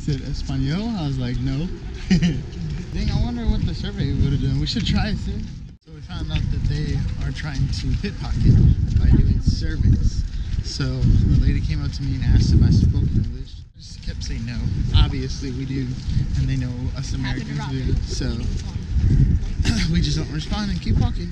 said Espanol. I was like, no. Dang, I wonder what the survey would have done. We should try it, sis. So we found out that they are trying to pickpocket by doing surveys. So the lady came up to me and asked if I spoke English. I just kept saying no. Obviously we do, and they know us Americans do. So we just don't respond and keep walking.